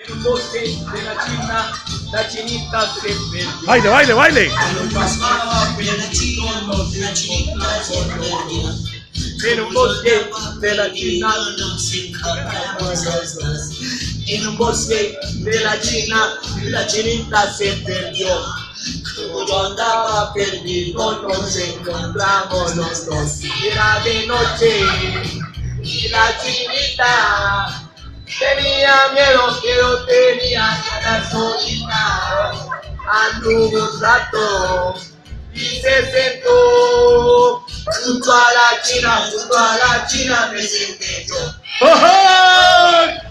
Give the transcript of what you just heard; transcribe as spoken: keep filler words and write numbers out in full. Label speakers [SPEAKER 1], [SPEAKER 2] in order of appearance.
[SPEAKER 1] En un bosque de la China, la chinita se perdió.
[SPEAKER 2] Baile, baile, baile.
[SPEAKER 1] En un bosque de la China, en un bosque de la China, la chinita se perdió. Como yo andaba perdido, nos encontramos los dos. Era de noche y la chinita tenía miedo, pero tenía ganas solita. Anduvo un rato y se sentó junto a la China, junto a la China me senté yo.
[SPEAKER 2] ¡Oh!